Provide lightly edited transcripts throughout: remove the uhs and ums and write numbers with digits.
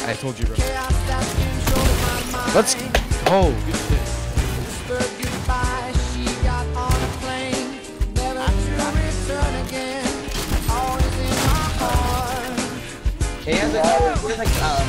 I told you, bro. Let's. Oh, good shit. He has like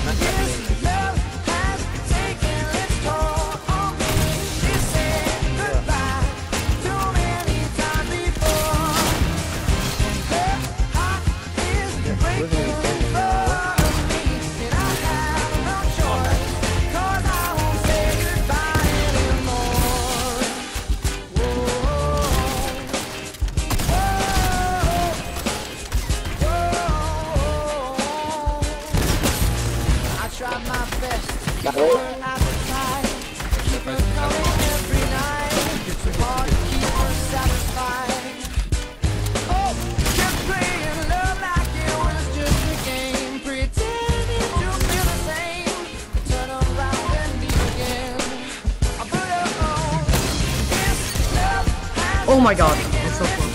Oh my god, it's so close.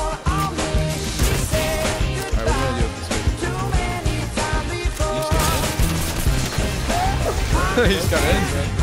Alright, we're gonna do it this way. You just got in,